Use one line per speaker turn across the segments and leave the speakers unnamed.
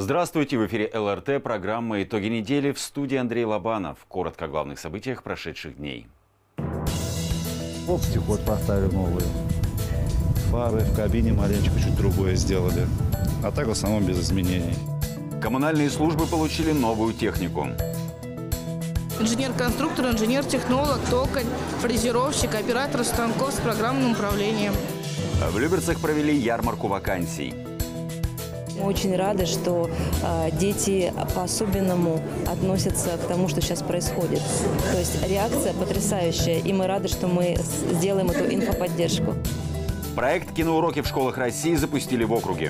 Здравствуйте! В эфире ЛРТ, программа «Итоги недели», в студии Андрей Лобанов. Коротко о главных событиях прошедших дней.
Оптику вот поставили новые. Фары в кабине маленечко чуть другое сделали. А так в основном без изменений.
Коммунальные службы получили новую технику.
Инженер-конструктор, инженер-технолог, токарь, фрезеровщик, оператор станков с программным управлением.
В Люберцах провели ярмарку вакансий.
Мы очень рады, что дети по-особенному относятся к тому, что сейчас происходит. То есть реакция потрясающая, и мы рады, что мы сделаем эту инфоподдержку.
Проект «Киноуроки в школах России» запустили в округе.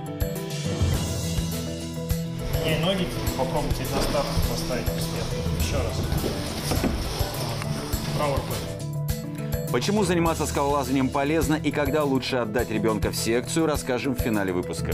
И ноги попробуйте доставку поставить вслед. Еще раз. Правой рукой.
Почему заниматься скалолазанием полезно и когда лучше отдать ребенка в секцию, расскажем в финале выпуска.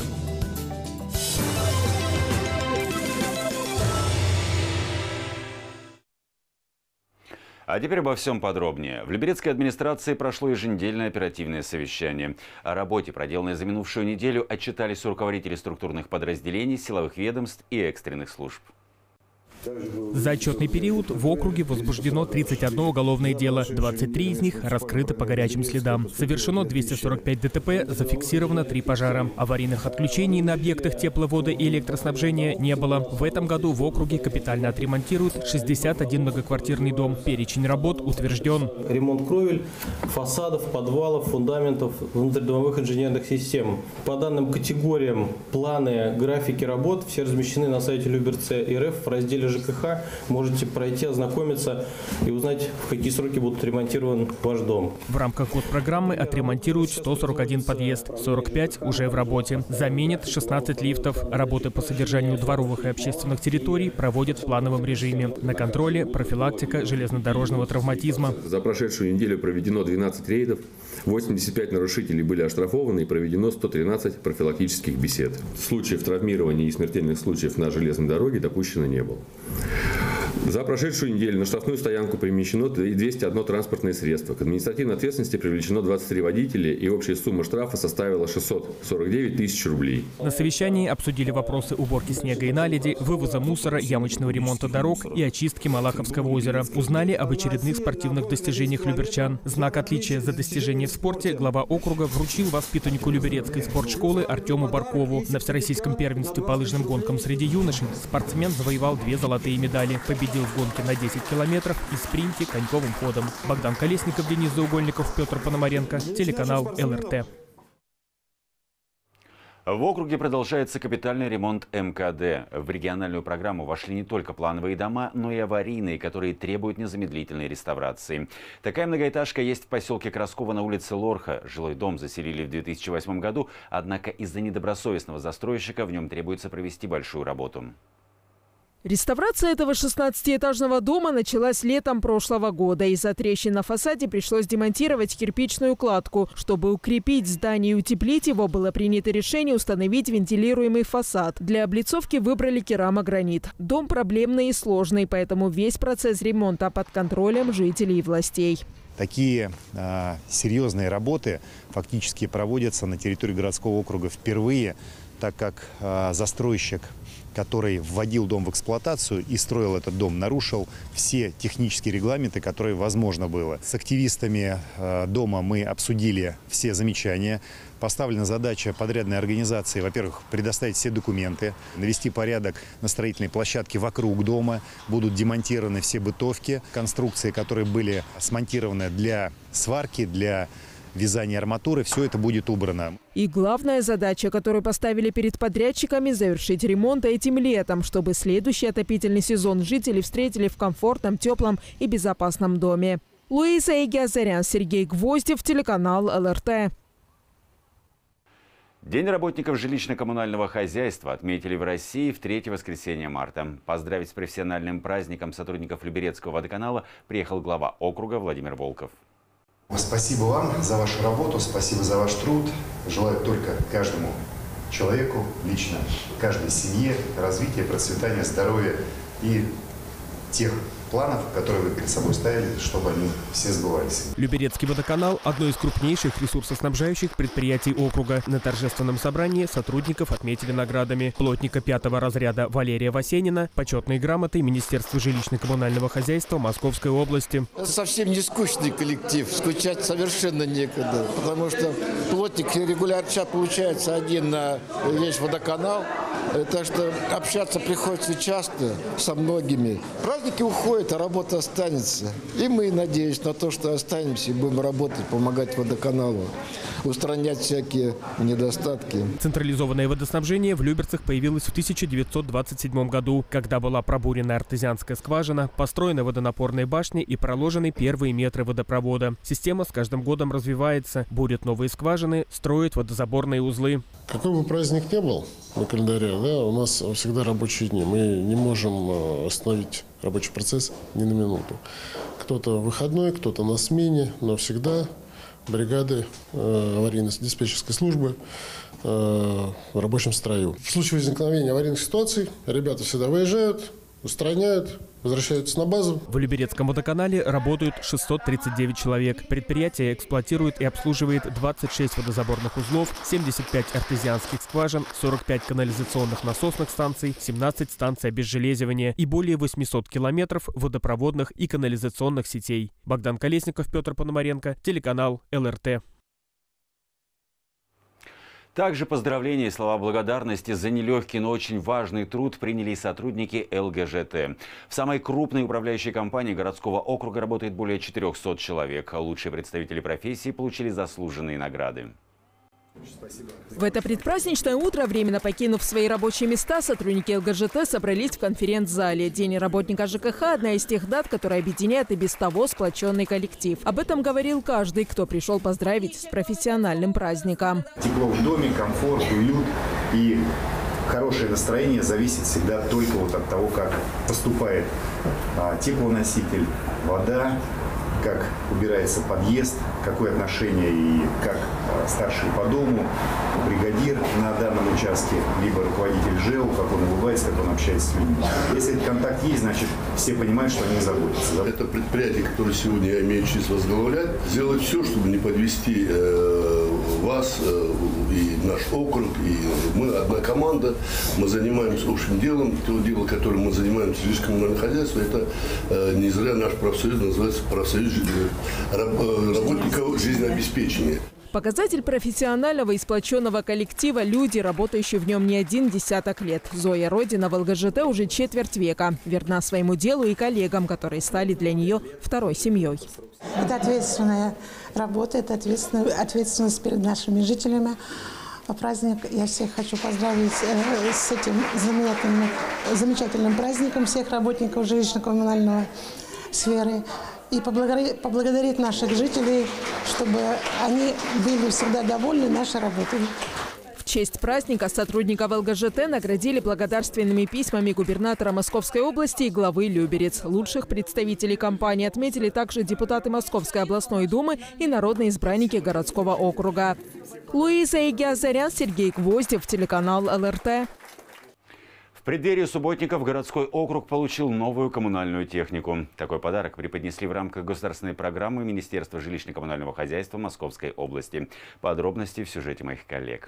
А теперь обо всем подробнее. В Люберецкой администрации прошло еженедельное оперативное совещание. О работе, проделанной за минувшую неделю, отчитались руководители структурных подразделений, силовых ведомств и экстренных служб.
За отчетный период в округе возбуждено 31 уголовное дело, 23 из них раскрыты по горячим следам. Совершено 245 ДТП, зафиксировано 3 пожара. Аварийных отключений на объектах тепловода и электроснабжения не было. В этом году в округе капитально отремонтируют 61 многоквартирный дом. Перечень работ утвержден.
Ремонт кровель, фасадов, подвалов, фундаментов, внутридомовых инженерных систем. По данным категориям, планы, графики работ все размещены на сайте Люберцы.РФ в разделе ЖКХ. Можете пройти, ознакомиться и узнать, в какие сроки будет ремонтирован ваш дом.
В рамках госпрограммы отремонтируют 141 подъезд, 45 уже в работе. Заменят 16 лифтов. Работы по содержанию дворовых и общественных территорий проводят в плановом режиме. На контроле профилактика железнодорожного травматизма.
За прошедшую неделю проведено 12 рейдов, 85 нарушителей были оштрафованы и проведено 113 профилактических бесед. Случаев травмирования и смертельных случаев на железной дороге допущено не было. За прошедшую неделю на штрафную стоянку перемещено 201 транспортное средство. К административной ответственности привлечено 23 водителя, и общая сумма штрафа составила 649 тысяч рублей.
На совещании обсудили вопросы уборки снега и наледи, вывоза мусора, ямочного ремонта дорог и очистки Малаховского озера. Узнали об очередных спортивных достижениях люберчан. Знак отличия за достижения в спорте глава округа вручил воспитаннику Люберецкой спортшколы Артему Баркову. На всероссийском первенстве по лыжным гонкам среди юношей спортсмен завоевал 2 золотые медали. Победил в гонке на 10 километров и спринте коньковым ходом. Богдан Колесников, Денис Заугольников, Петр Пономаренко, телеканал ЛРТ.
В округе продолжается капитальный ремонт МКД. В региональную программу вошли не только плановые дома, но и аварийные, которые требуют незамедлительной реставрации. Такая многоэтажка есть в поселке Красково на улице Лорха. Жилой дом заселили в 2008 году, однако из-за недобросовестного застройщика в нем требуется провести большую работу.
Реставрация этого 16-этажного дома началась летом прошлого года. Из-за трещин на фасаде пришлось демонтировать кирпичную кладку. Чтобы укрепить здание и утеплить его, было принято решение установить вентилируемый фасад. Для облицовки выбрали керамогранит. Дом проблемный и сложный, поэтому весь процесс ремонта под контролем жителей и властей.
Такие серьезные работы фактически проводятся на территории городского округа впервые, так как застройщик, который вводил дом в эксплуатацию и строил этот дом, нарушил все технические регламенты, которые возможно было. С активистами дома мы обсудили все замечания. Поставлена задача подрядной организации, во-первых, предоставить все документы, навести порядок на строительной площадке вокруг дома. Будут демонтированы все бытовки, конструкции, которые были смонтированы для сварки, для вязание арматуры, все это будет убрано.
И главная задача, которую поставили перед подрядчиками – завершить ремонт этим летом, чтобы следующий отопительный сезон жители встретили в комфортном, теплом и безопасном доме. Луиза Игиазарян, Сергей Гвоздев, телеканал ЛРТ.
День работников жилищно-коммунального хозяйства отметили в России в 3 воскресенье марта. Поздравить с профессиональным праздником сотрудников Люберецкого водоканала приехал глава округа Владимир Волков.
Спасибо вам за вашу работу, спасибо за ваш труд. Желаю только каждому человеку, лично каждой семье развития, процветания, здоровья и тех планов, которые вы перед собой ставили, чтобы они все сбывались.
Люберецкий водоканал – одно из крупнейших ресурсоснабжающих предприятий округа. На торжественном собрании сотрудников отметили наградами. Плотника 5-го разряда Валерия Васенина, почетной грамотой Министерства жилищно-коммунального хозяйства Московской области.
Совсем не скучный коллектив, скучать совершенно некогда, потому что плотник регулярно получается один на весь водоканал, так что общаться приходится часто со многими. Праздники уходят, а работа останется. И мы, надеюсь, на то, что останемся и будем работать, помогать водоканалу, устранять всякие недостатки.
Централизованное водоснабжение в Люберцах появилось в 1927 году, когда была пробурена артезианская скважина, построены водонапорные башни и проложены первые метры водопровода. Система с каждым годом развивается, бурят новые скважины, строят водозаборные узлы.
Какой бы праздник ни был на календаре, да, у нас всегда рабочие дни. Мы не можем остановить рабочий процесс ни на минуту. Кто-то выходной, кто-то на смене, но всегда бригады аварийно-диспетчерской службы в рабочем строю. В случае возникновения аварийных ситуаций ребята всегда выезжают, устраняют, возвращаются на базу.
В Люберецком водоканале работают 639 человек. Предприятие эксплуатирует и обслуживает 26 водозаборных узлов, 75 артезианских скважин, 45 канализационных насосных станций, 17 станций обезжелезивания и более 800 километров водопроводных и канализационных сетей. Богдан Колесников, Петр Пономаренко, телеканал ЛРТ.
Также поздравления и слова благодарности за нелегкий, но очень важный труд приняли и сотрудники ЛГЖТ. В самой крупной управляющей компании городского округа работает более 400 человек. Лучшие представители профессии получили заслуженные награды.
В это предпраздничное утро, временно покинув свои рабочие места, сотрудники ЛГЖТ собрались в конференц-зале. День работника ЖКХ – одна из тех дат, которая объединяет и без того сплоченный коллектив. Об этом говорил каждый, кто пришел поздравить с профессиональным праздником.
Тепло в доме, комфорт, уют и хорошее настроение зависит всегда только вот от того, как поступает теплоноситель, вода, как убирается подъезд, какое отношение и как старший по дому, бригадир на данном участке, либо руководитель ЖЭУ, как он улыбается, как он общается с людьми. Если этот контакт есть, значит, все понимают, что они заботятся.
Это предприятие, которое сегодня я имею честь возглавлять, сделать все, чтобы не подвести вас и наш округ. И мы одна команда, мы занимаемся общим делом. То дело, которым мы занимаемся, жилищно-коммунальное хозяйство, это не зря наш профсоюз называется профсоюз работников жизнеобеспечения.
Показатель профессионального и сплоченного коллектива – люди, работающие в нем не один десяток лет. Зоя Родина в ЛГЖТ уже четверть века. Верна своему делу и коллегам, которые стали для нее второй семьей.
Это ответственная работа, это ответственность перед нашими жителями. Праздник, я всех хочу поздравить с этим замечательным праздником всех работников жилищно-коммунальной сферы. И поблагодарить наших жителей, чтобы они были всегда довольны нашей работой.
В честь праздника сотрудников ЛГЖТ наградили благодарственными письмами губернатора Московской области и главы Люберец. Лучших представителей компании отметили также депутаты Московской областной думы и народные избранники городского округа. Луиза Игиазарян, Сергей Гвоздев, телеканал ЛРТ.
В преддверии субботников городской округ получил новую коммунальную технику. Такой подарок преподнесли в рамках государственной программы Министерства жилищно-коммунального хозяйства Московской области. Подробности в сюжете моих коллег.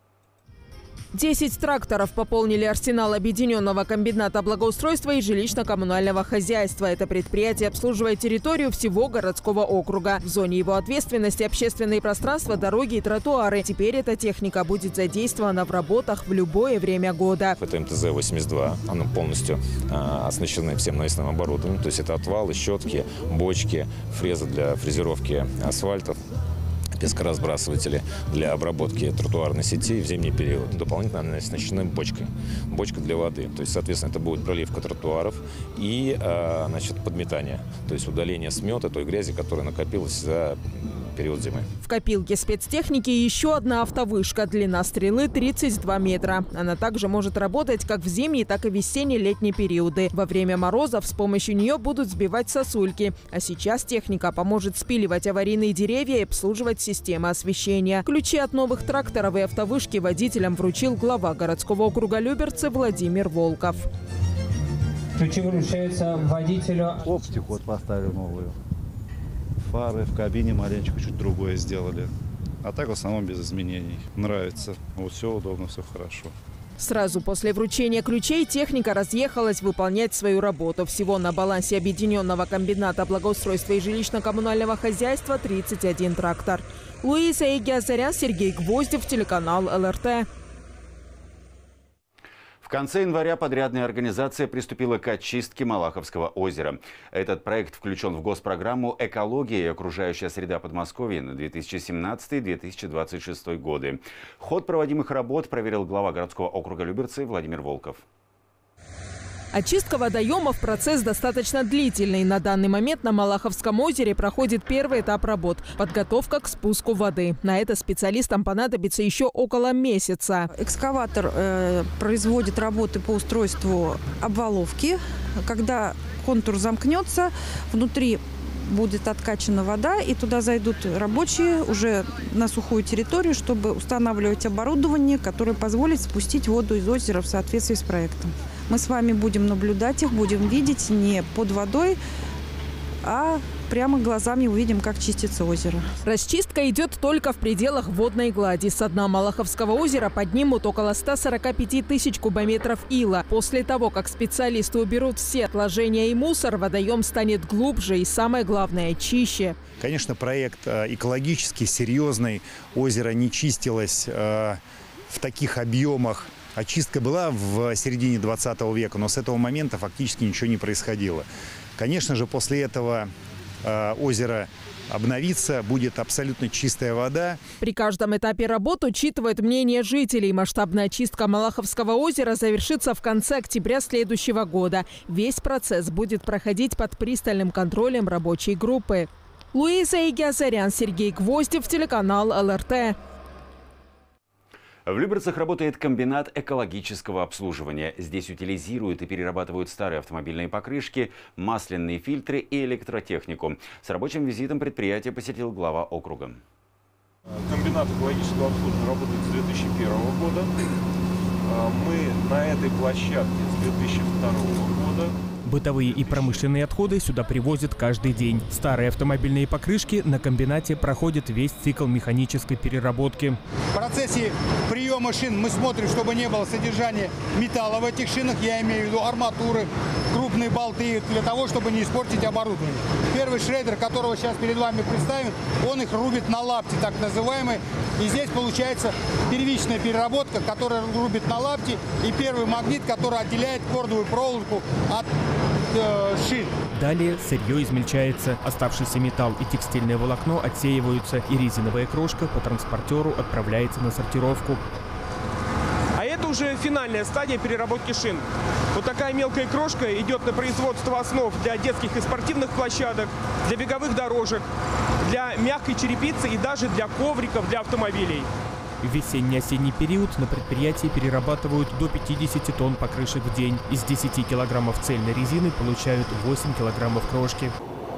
10 тракторов пополнили арсенал объединенного комбината благоустройства и жилищно-коммунального хозяйства. Это предприятие обслуживает территорию всего городского округа. В зоне его ответственности общественные пространства, дороги и тротуары. Теперь эта техника будет задействована в работах в любое время года.
Это МТЗ-82. Она полностью оснащена всем навесным оборудованием. То есть это отвалы, щетки, бочки, фрезы для фрезеровки асфальтов, пескоразбрасыватели для обработки тротуарной сети в зимний период. Дополнительно они оснащены бочкой. Бочка для воды. То есть, соответственно, это будет проливка тротуаров и подметание. То есть удаление смета той грязи, которая накопилась за период зимы.
В копилке спецтехники еще одна автовышка. Длина стрелы 32 метра. Она также может работать как в зимний, так и весенне-летние периоды. Во время морозов с помощью нее будут сбивать сосульки. А сейчас техника поможет спиливать аварийные деревья и обслуживать системы освещения. Ключи от новых тракторов и автовышки водителям вручил глава городского округа Люберцы Владимир Волков.
Ключи вручаются водителю.
Оптику вот поставили новую. Фары в кабине маленечко чуть другое сделали. А так в основном без изменений. Нравится. Вот все удобно, все хорошо.
Сразу после вручения ключей техника разъехалась выполнять свою работу. Всего на балансе Объединенного комбината благоустройства и жилищно-коммунального хозяйства 31 трактор. Луиза Егиазарян, Сергей Гвоздев, телеканал ЛРТ.
В конце января подрядная организация приступила к очистке Малаховского озера. Этот проект включен в госпрограмму «Экология и окружающая среда Подмосковья» на 2017-2026 годы. Ход проводимых работ проверил глава городского округа Люберцы Владимир Волков.
Очистка водоемов – процесс достаточно длительный. На данный момент на Малаховском озере проходит первый этап работ – подготовка к спуску воды. На это специалистам понадобится еще около месяца.
Экскаватор производит работы по устройству обваловки. Когда контур замкнется, внутри будет откачана вода, и туда зайдут рабочие уже на сухую территорию, чтобы устанавливать оборудование, которое позволит спустить воду из озера в соответствии с проектом. Мы с вами будем наблюдать их, будем видеть не под водой, а прямо глазами увидим, как чистится озеро.
Расчистка идет только в пределах водной глади. С дна Малаховского озера поднимут около 145 тысяч кубометров ила. После того, как специалисты уберут все отложения и мусор, водоем станет глубже и, самое главное, чище.
Конечно, проект экологически серьезный. Озеро не чистилось в таких объемах. Очистка была в середине 20 века, но с этого момента фактически ничего не происходило. Конечно же, после этого озеро обновится, будет абсолютно чистая вода.
При каждом этапе работ учитывают мнение жителей. Масштабная очистка Малаховского озера завершится в конце октября следующего года. Весь процесс будет проходить под пристальным контролем рабочей группы. Луиза Егиазарян, Сергей Гвоздев, телеканал ЛРТ.
В Люберцах работает комбинат экологического обслуживания. Здесь утилизируют и перерабатывают старые автомобильные покрышки, масляные фильтры и электротехнику. С рабочим визитом предприятие посетил глава округа.
Комбинат экологического обслуживания работает с 2001 года. Мы на этой площадке с 2002 года.
Бытовые и промышленные отходы сюда привозят каждый день. Старые автомобильные покрышки на комбинате проходят весь цикл механической переработки.
В процессе приема шин мы смотрим, чтобы не было содержания металла в этих шинах, я имею в виду арматуры, крупные болты, для того, чтобы не испортить оборудование. Первый шредер, которого сейчас перед вами представим, он их рубит на лапти, так называемые. И здесь получается первичная переработка, которая рубит на лапти, и первый магнит, который отделяет кордовую проволоку от шин.
Далее сырье измельчается, оставшийся металл и текстильное волокно отсеиваются, и резиновая крошка по транспортеру отправляется на сортировку.
А это уже финальная стадия переработки шин. Вот такая мелкая крошка идет на производство основ для детских и спортивных площадок, для беговых дорожек, для мягкой черепицы и даже для ковриков для автомобилей.
В весенне-осенний период на предприятии перерабатывают до 50 тонн покрышек в день. Из 10 килограммов цельной резины получают 8 килограммов крошки.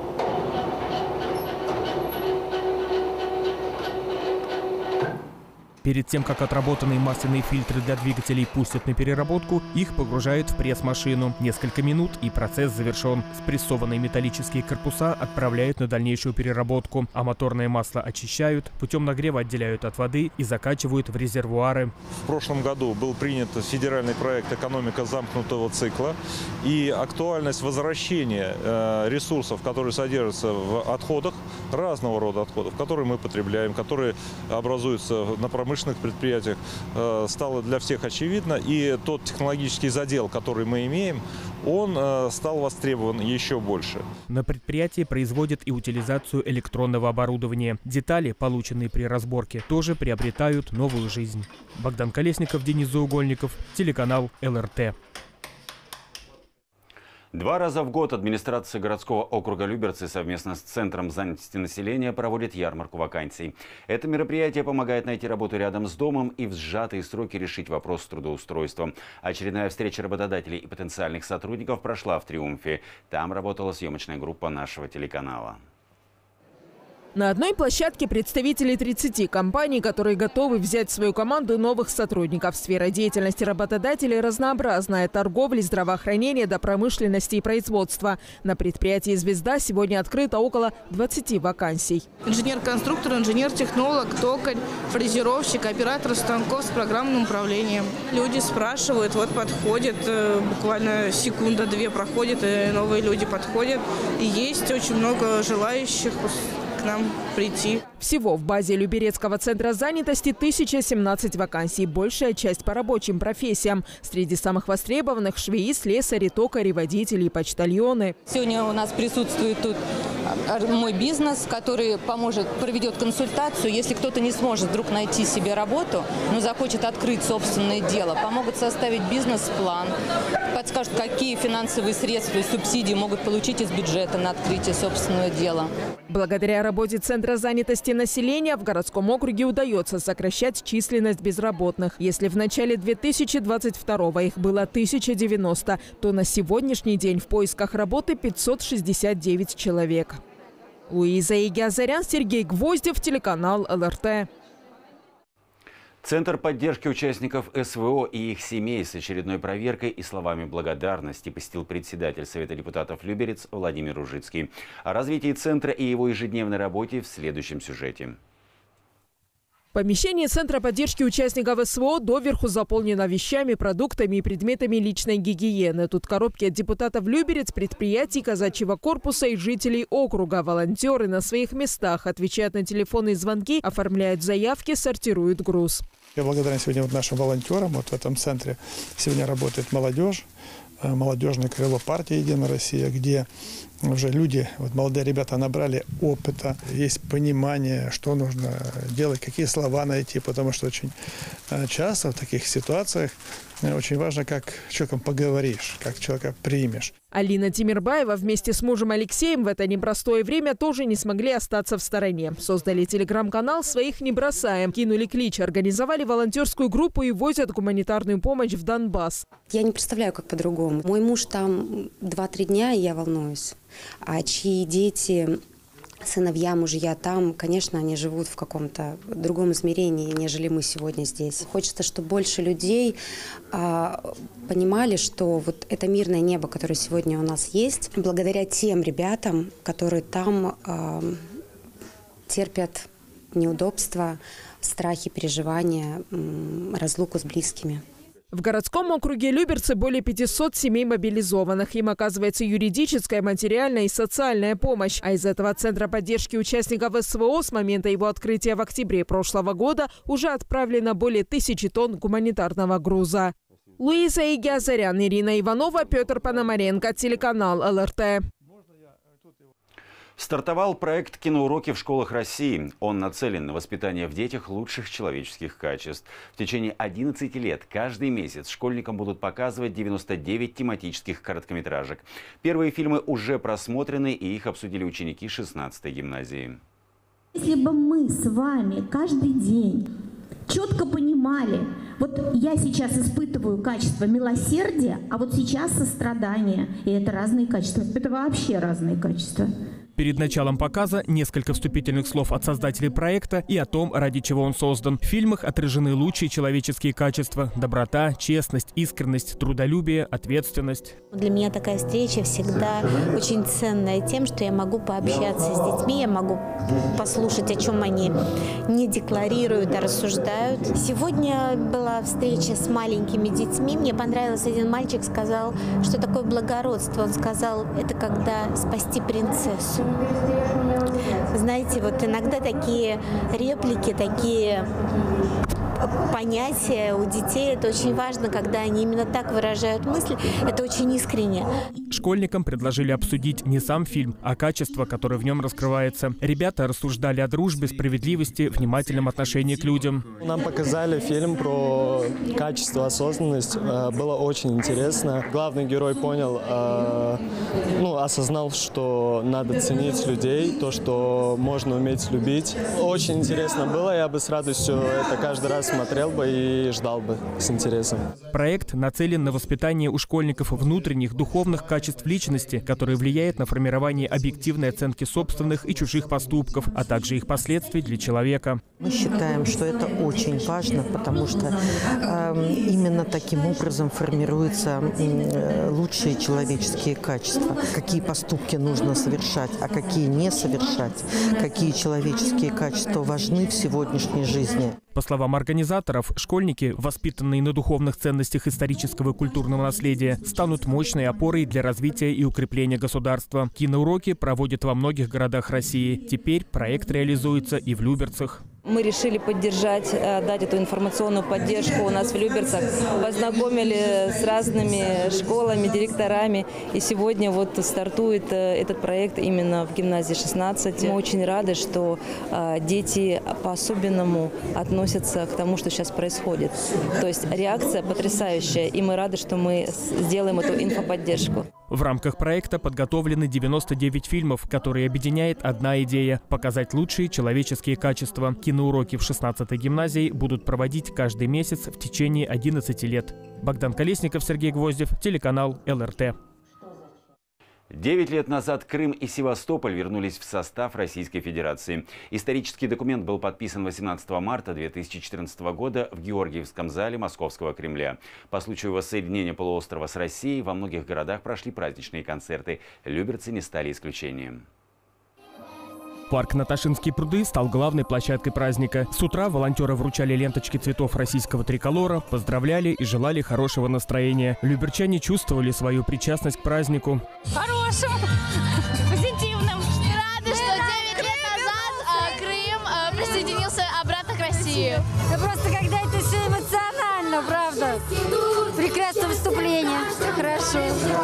Перед тем, как отработанные масляные фильтры для двигателей пустят на переработку, их погружают в пресс-машину. Несколько минут и процесс завершен. Спрессованные металлические корпуса отправляют на дальнейшую переработку, а моторное масло очищают, путем нагрева отделяют от воды и закачивают в резервуары.
В прошлом году был принят федеральный проект «Экономика замкнутого цикла», и актуальность возвращения ресурсов, которые содержатся в отходах, разного рода отходов, которые мы потребляем, которые образуются на промышленных предприятиях, стало для всех очевидно. И тот технологический задел, который мы имеем, он стал востребован еще больше.
На предприятии производят и утилизацию электронного оборудования. Детали, полученные при разборке, тоже приобретают новую жизнь. Богдан Колесников, Денис Заугольников, телеканал ЛРТ.
2 раза в год администрация городского округа Люберцы совместно с Центром занятости населения проводит ярмарку вакансий. Это мероприятие помогает найти работу рядом с домом и в сжатые сроки решить вопрос с трудоустройством. Очередная встреча работодателей и потенциальных сотрудников прошла в Триумфе. Там работала съемочная группа нашего телеканала.
На одной площадке представители 30 компаний, которые готовы взять в свою команду новых сотрудников. Сфера деятельности работодателей разнообразная – от торговли, здравоохранения до промышленности и производства. На предприятии «Звезда» сегодня открыто около 20 вакансий.
Инженер-конструктор, инженер-технолог, токарь, фрезеровщик, оператор станков с программным управлением. Люди спрашивают, вот подходит, буквально секунда-две проходит, и новые люди подходят. И есть очень много желающих к нам прийти.
Всего в базе Люберецкого центра занятости 1017 вакансий. Большая часть по рабочим профессиям. Среди самых востребованных – швеи, слесари, токари, водители и почтальоны.
Сегодня у нас присутствует тут мой бизнес, который проведет консультацию. Если кто-то не сможет вдруг найти себе работу, но захочет открыть собственное дело, помогут составить бизнес-план, подскажут, какие финансовые средства и субсидии могут получить из бюджета на открытие собственного дела.
Благодаря работе Центра занятости населения в городском округе удается сокращать численность безработных. Если в начале 2022-го их было 1090, то на сегодняшний день в поисках работы 569 человек. Луиза Игиазарян, Сергей Гвоздев, телеканал ЛРТ.
Центр поддержки участников СВО и их семей с очередной проверкой и словами благодарности посетил председатель Совета депутатов Люберец Владимир Ружицкий. О развитии центра и его ежедневной работе в следующем сюжете.
Помещение Центра поддержки участников СВО доверху заполнено вещами, продуктами и предметами личной гигиены. Тут коробки от депутатов Люберец, предприятий, казачьего корпуса и жителей округа. Волонтеры на своих местах отвечают на телефонные звонки, оформляют заявки, сортируют груз.
Я благодарен сегодня нашим волонтерам. Вот в этом центре сегодня работает молодежь, молодежное крыло партии «Единая Россия», где уже люди, вот молодые ребята набрали опыта, есть понимание, что нужно делать, какие слова найти, потому что очень часто в таких ситуациях очень важно, как с человеком поговоришь, как человека примешь.
Алина Тимирбаева вместе с мужем Алексеем в это непростое время тоже не смогли остаться в стороне. Создали телеграм-канал «Своих не бросаем», кинули клич, организовали волонтерскую группу и возят гуманитарную помощь в Донбасс.
Я не представляю, как по-другому. Мой муж там 2-3 дня, и я волнуюсь. А чьи дети, сыновья, мужья там, конечно, они живут в каком-то другом измерении, нежели мы сегодня здесь. Хочется, чтобы больше людей понимали, что вот это мирное небо, которое сегодня у нас есть, благодаря тем ребятам, которые там терпят неудобства, страхи, переживания, разлуку с близкими.
В городском округе Люберцы более 500 семей мобилизованных. Им оказывается юридическая, материальная и социальная помощь. А из этого Центра поддержки участников СВО с момента его открытия в октябре прошлого года уже отправлено более 1000 тонн гуманитарного груза. Луиза Игиазарян, Ирина Иванова, Петр Пономаренко, телеканал ЛРТ.
Стартовал проект «Киноуроки в школах России». Он нацелен на воспитание в детях лучших человеческих качеств. В течение 11 лет каждый месяц школьникам будут показывать 99 тематических короткометражек. Первые фильмы уже просмотрены, и их обсудили ученики 16-й гимназии.
Если бы мы с вами каждый день четко понимали, вот я сейчас испытываю качество милосердия, а вот сейчас сострадание, и это разные качества, это вообще разные качества.
Перед началом показа несколько вступительных слов от создателей проекта и о том, ради чего он создан. В фильмах отражены лучшие человеческие качества – доброта, честность, искренность, трудолюбие, ответственность.
Для меня такая встреча всегда очень ценная тем, что я могу пообщаться с детьми, я могу послушать, о чем они не декларируют, а рассуждают. Сегодня была встреча с маленькими детьми. Мне понравилось, один мальчик сказал, что такое благородство. Он сказал, это когда спасти принцессу. Знаете, вот иногда такие реплики, такие понятия у детей, это очень важно, когда они именно так выражают мысли, это очень искренне.
Школьникам предложили обсудить не сам фильм, а качество, которое в нем раскрывается. Ребята рассуждали о дружбе, справедливости, внимательном отношении к людям.
Нам показали фильм про качество, осознанность. Было очень интересно. Главный герой понял, осознал, что надо ценить людей, то, что можно уметь любить. Очень интересно было, я бы с радостью это каждый раз посмотрел бы и ждал бы с интересом.
Проект нацелен на воспитание у школьников внутренних духовных качеств личности, которые влияют на формирование объективной оценки собственных и чужих поступков, а также их последствий для человека.
Мы считаем, что это очень важно, потому что именно таким образом формируются лучшие человеческие качества. Какие поступки нужно совершать, а какие не совершать, какие человеческие качества важны в сегодняшней жизни.
По словам организаторов, школьники, воспитанные на духовных ценностях исторического и культурного наследия, станут мощной опорой для развития и укрепления государства. Киноуроки проводят во многих городах России. Теперь проект реализуется и в Люберцах.
Мы решили поддержать, дать эту информационную поддержку у нас в Люберцах. Познакомили с разными школами, директорами. И сегодня вот стартует этот проект именно в гимназии 16. Мы очень рады, что дети по-особенному относятся к тому, что сейчас происходит. То есть реакция потрясающая, и мы рады, что мы сделаем эту инфоподдержку.
В рамках проекта подготовлены 99 фильмов, которые объединяет одна идея – показать лучшие человеческие качества. Киноуроки в 16-й гимназии будут проводить каждый месяц в течение 11 лет. Богдан Колесников, Сергей Гвоздев, телеканал ЛРТ.
9 лет назад Крым и Севастополь вернулись в состав Российской Федерации. Исторический документ был подписан 18 марта 2014 года в Георгиевском зале Московского Кремля. По случаю воссоединения полуострова с Россией во многих городах прошли праздничные концерты. Люберцы не стали исключением.
Парк Наташинские пруды стал главной площадкой праздника. С утра волонтеры вручали ленточки цветов российского триколора, поздравляли и желали хорошего настроения. Люберчане чувствовали свою причастность к празднику.
Хорошим, позитивным. Рады, что 9 лет назад Крым присоединился обратно к России.
Просто когда это все эмоционально, правда. Прекрасное выступление. Хорошо.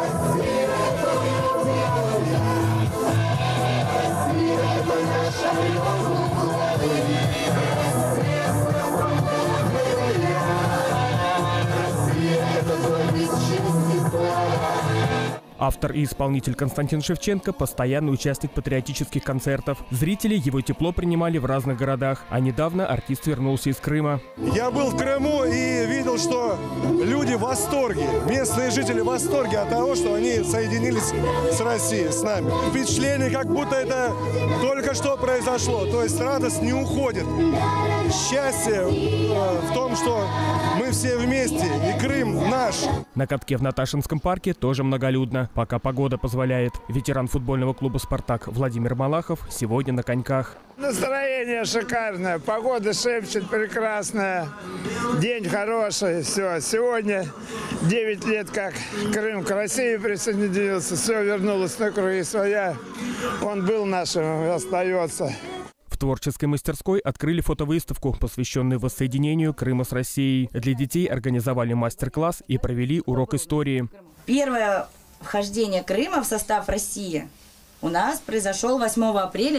Автор и исполнитель Константин Шевченко – постоянный участник патриотических концертов. Зрители его тепло принимали в разных городах, а недавно артист вернулся из Крыма.
Я был в Крыму и видел, что люди в восторге, местные жители в восторге от того, что они соединились с Россией, с нами. Впечатление, как будто это только что произошло, то есть радость не уходит. Счастье в том, что мы все вместе, и Крым наш.
На катке в Наташинском парке тоже многолюдно, пока погода позволяет. Ветеран футбольного клуба «Спартак» Владимир Малахов сегодня на коньках.
Настроение шикарное, погода шепчет прекрасная, день хороший. Все, сегодня 9 лет как Крым к России присоединился, все вернулось на круги своя. Он был нашим и остается.
В творческой мастерской открыли фотовыставку, посвященную воссоединению Крыма с Россией. Для детей организовали мастер-класс и провели урок истории.
Первое вхождение Крыма в состав России у нас произошел 8 апреля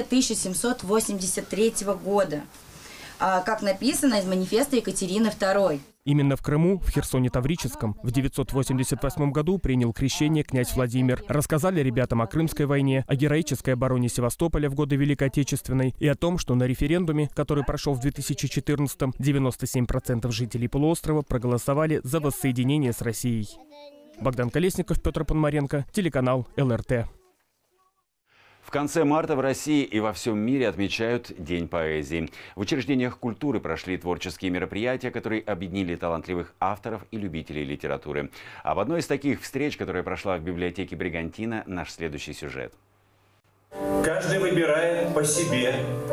1783 года, как написано из манифеста Екатерины II.
Именно в Крыму, в Херсоне Таврическом, в 988 году принял крещение князь Владимир. Рассказали ребятам о Крымской войне, о героической обороне Севастополя в годы Великой Отечественной и о том, что на референдуме, который прошел в 2014-м, 97% жителей полуострова проголосовали за воссоединение с Россией. Богдан Колесников, Петр Пономаренко, телеканал ЛРТ.
В конце марта в России и во всем мире отмечают День поэзии. В учреждениях культуры прошли творческие мероприятия, которые объединили талантливых авторов и любителей литературы. А в одной из таких встреч, которая прошла в библиотеке Бригантина, наш следующий сюжет.
Каждый выбирает по себе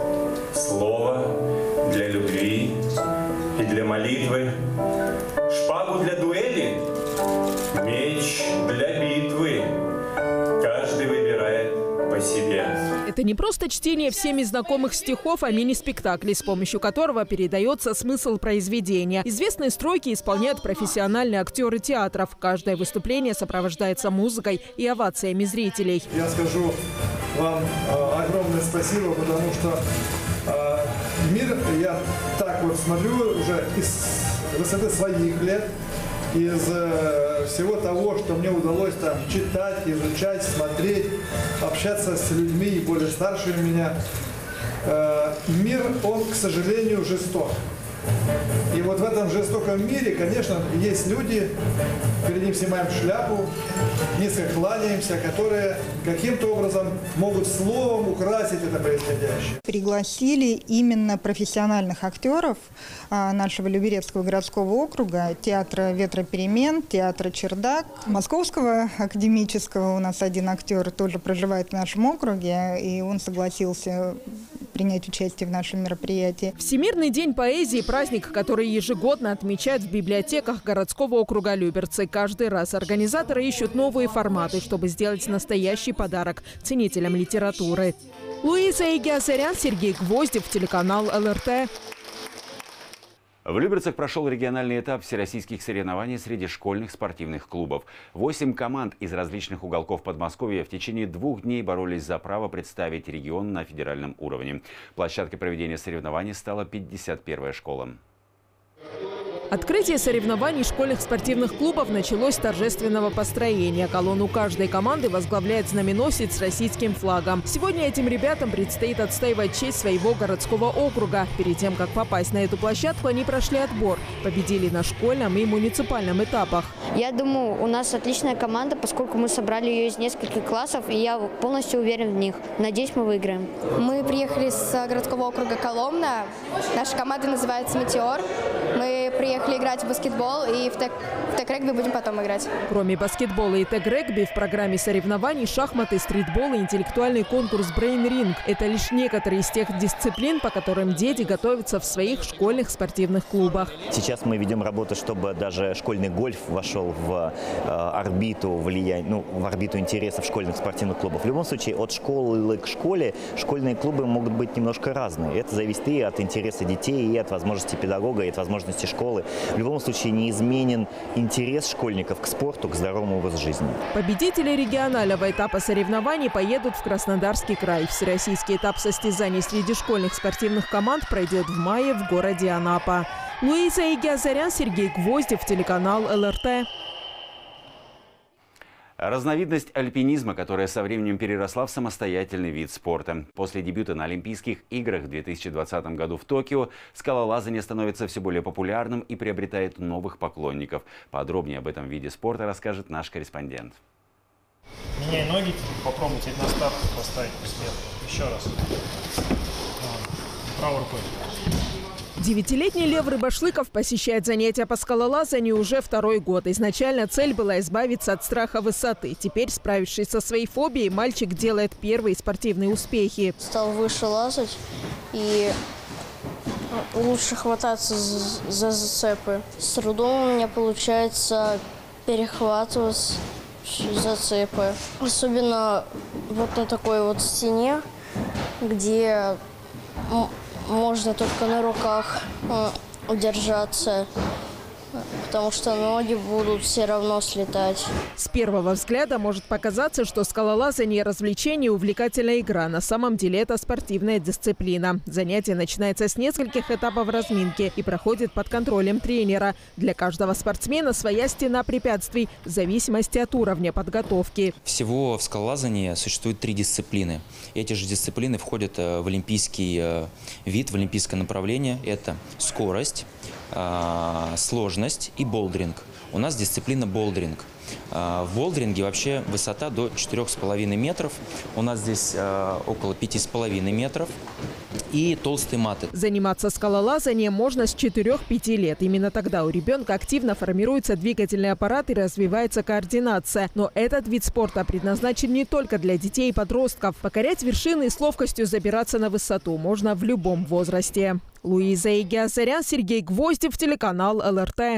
слово для любви и для молитвы, шпагу для дуэли, меч для битвы. Каждый выбирает по себе.
Это не просто чтение всеми знакомых стихов, а мини-спектакль, с помощью которого передается смысл произведения. Известные строки исполняют профессиональные актеры театров. Каждое выступление сопровождается музыкой и овациями зрителей.
Я скажу вам огромное спасибо, потому что мир, я так вот смотрю уже из высоты своих лет, из всего того, что мне удалось там читать, изучать, смотреть, общаться с людьми более старшими меня. Мир, он, к сожалению, жесток. И вот в этом жестоком мире, конечно, есть люди, перед ним снимаем шляпу, низко кланяемся, которые каким-то образом могут словом украсить это происходящее.
Пригласили именно профессиональных актеров нашего Люберецкого городского округа, театра «Ветроперемен», театра «Чердак». Московского академического у нас один актер тоже проживает в нашем округе, и он согласился принять участие в нашем мероприятии.
Всемирный день поэзии – праздник, который ежегодно отмечают в библиотеках городского округа Люберцы. Каждый раз организаторы ищут новые форматы, чтобы сделать настоящий подарок ценителям литературы. Луиза Игиазарян, Сергей Гвоздев, телеканал ЛРТ.
В Люберцах прошел региональный этап всероссийских соревнований среди школьных спортивных клубов. 8 команд из различных уголков Подмосковья в течение 2 дней боролись за право представить регион на федеральном уровне. Площадкой проведения соревнований стала 51-я школа.
Открытие соревнований школьных спортивных клубов началось с торжественного построения. Колонну каждой команды возглавляет знаменосец с российским флагом. Сегодня этим ребятам предстоит отстаивать честь своего городского округа. Перед тем, как попасть на эту площадку, они прошли отбор. Победили на школьном и муниципальном этапах.
Я думаю, у нас отличная команда, поскольку мы собрали ее из нескольких классов, и я полностью уверен в них. Надеюсь, мы выиграем.
Мы приехали с городского округа Коломна. Наша команда называется «Метеор». Мы приехали играть в баскетбол, и в тег-регби будем потом играть.
Кроме баскетбола и тег-регби, в программе соревнований шахматы, стритбол и интеллектуальный конкурс «Брейн Ринг». Это лишь некоторые из тех дисциплин, по которым дети готовятся в своих школьных спортивных клубах.
Сейчас мы ведем работу, чтобы даже школьный гольф вошел в орбиту влияния, в орбиту интересов школьных спортивных клубов. В любом случае, от школы к школе школьные клубы могут быть немножко разные. Это зависит и от интереса детей, и от возможностей педагога, и от возможностей школы. В любом случае неизменен интерес школьников к спорту, к здоровому образу жизни.
Победители регионального этапа соревнований поедут в Краснодарский край. Всероссийский этап состязаний среди школьных спортивных команд пройдет в мае в городе Анапа. Луиза Игиазарян, Сергей Гвоздев, телеканал ЛРТ.
Разновидность альпинизма, которая со временем переросла в самостоятельный вид спорта. После дебюта на Олимпийских играх в 2020 году в Токио скалолазание становится все более популярным и приобретает новых поклонников. Подробнее об этом виде спорта расскажет наш корреспондент.
Меняй ноги, попробуйте на старт поставить после этого. Еще раз. Правой рукой.
9-летний Лев Рыбашлыков посещает занятия по скалолазанию уже 2-й год. Изначально цель была избавиться от страха высоты. Теперь, справившись со своей фобией, мальчик делает первые спортивные успехи.
Стал выше лазать и лучше хвататься за зацепы. С трудом у меня получается перехватывать зацепы. Особенно вот на такой вот стене, где можно только на руках удержаться, потому что ноги будут все равно слетать.
С первого взгляда может показаться, что скалолазание – развлечение и увлекательная игра. На самом деле это спортивная дисциплина. Занятие начинается с нескольких этапов разминки и проходит под контролем тренера. Для каждого спортсмена своя стена препятствий в зависимости от уровня подготовки.
Всего в скалолазании существует 3 дисциплины. Эти же дисциплины входят в олимпийский вид, в олимпийское направление. Это скорость, сложность и болдеринг. У нас дисциплина болдеринг. В болдеринге вообще высота до 4,5 метров. У нас здесь около 5,5 метров и толстые маты.
Заниматься скалолазанием можно с 4-5 лет. Именно тогда у ребенка активно формируется двигательный аппарат и развивается координация. Но этот вид спорта предназначен не только для детей и подростков. Покорять вершины и с ловкостью забираться на высоту можно в любом возрасте. Луиза Игиазарян, Сергей Гвоздев, телеканал ЛРТ.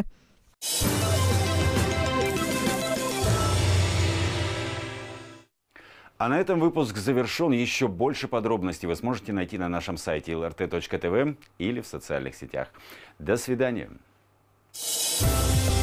А на этом выпуск завершен. Еще больше подробностей вы сможете найти на нашем сайте lrt.tv или в социальных сетях. До свидания.